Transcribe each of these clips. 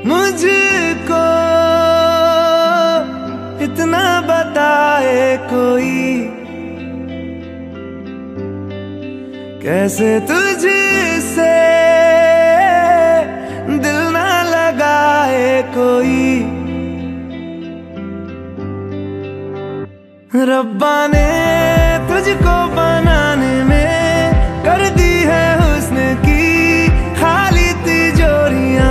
मुझको इतना बताए कोई, कैसे तुझसे दिल ना लगाए कोई। रब्बा ने तुझको बनाने में कर दी है हुस्न की खाली तिजोरियां,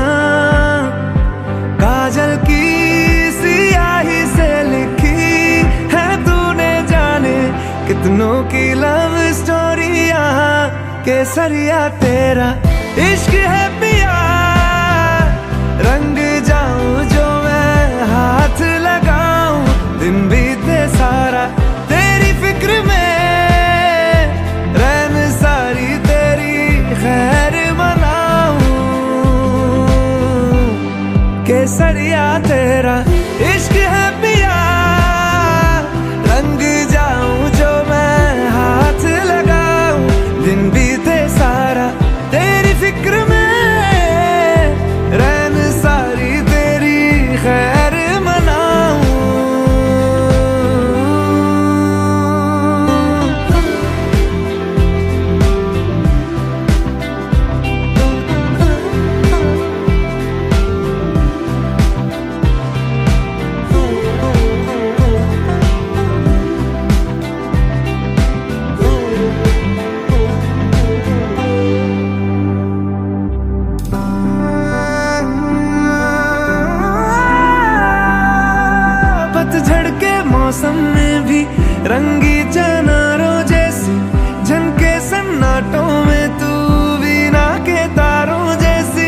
काजल की सियाही से लिखी है तूने जाने कितनों की लव स्टोरियां। केसरिया तेरा इश्क है पिया, रंग जाऊं जो मैं हाथ लगाऊं, दिन बीते सारा तेरी फिक्र में, रैन सारी तेरी खैर मनाऊं। केसरिया तेरा इश्क है पिया, रंग जाऊं जो मैं हाथ लगाऊं, दिन बीते सारा तेरी फिक्र में, रैन सारी तेरी खैर मनाऊं। पतझड़ के मौसम में भी रंगी चनारों जैसी झनके सन्नाटों में, तू वीणा के तारों जैसी।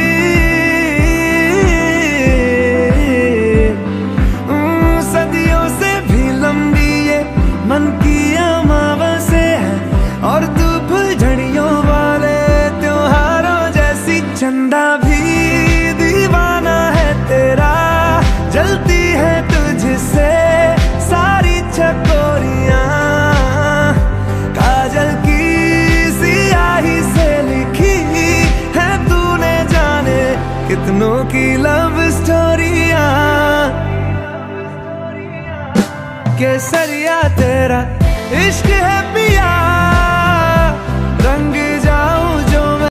सदियों से भी लंबी ये मन की अमावस्या है, और तू फुलझड़ियों वाले त्योहारों जैसी। चंदा भी दीवाना है तेरा, जलती है तुझसे सारी चकोरियां, काजल की सियाही से लिखी है तूने जाने कितनों की लव स्टोरियां। केसरिया तेरा इश्क है पिया,